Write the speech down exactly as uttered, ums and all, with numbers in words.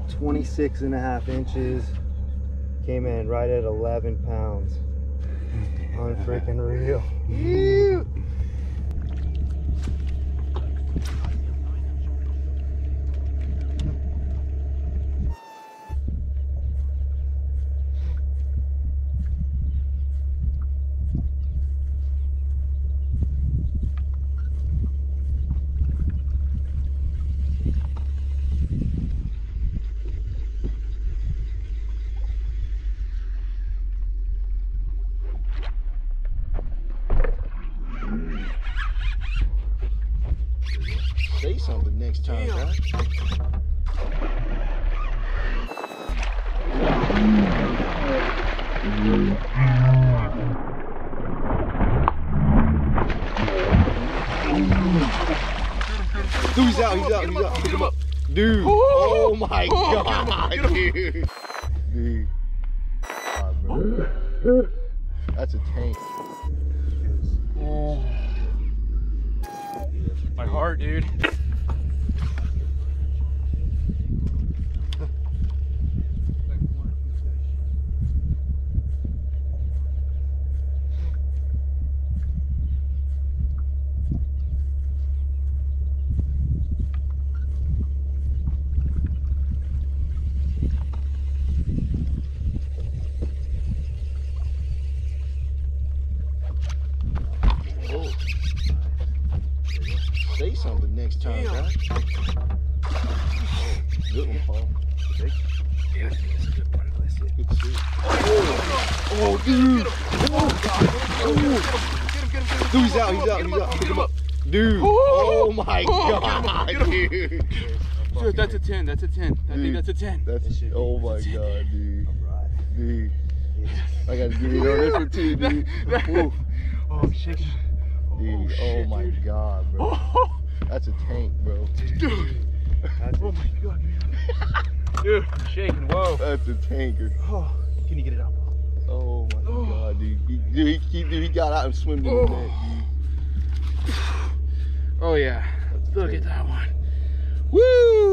twenty-six and a half inches. Came in right at eleven pounds. Unfreaking real. Say something next time, guys. Dude, he's out, he's out, he's out. Pick him up. Dude, oh my god, dude. Dude. God, bro. That's a tank. Oh. My heart, dude. Say something next time, guys. Oh, good one, Paul. Yeah, that's a good one. Let's see. Good to see. Oh, oh dude. Oh, dude, he's out, he's out, he's out. Pick him up. Dude, oh my god, dude. Dude, that's a ten, that's a ten. I think that's a ten. That's, oh my god, dude. Dude. I gotta give you this one too, dude. Oh, shake it. Dude, oh, shit, oh my dude. god, bro. Oh. That's a tank, bro. Dude. That's oh my god, man. Dude, shaking, whoa. That's a tanker. Oh, can you get it out? Oh my oh. god, dude. He, dude, he, dude, he got out and swam in oh. the net, dude. Oh yeah. Look tank. At that one. Woo!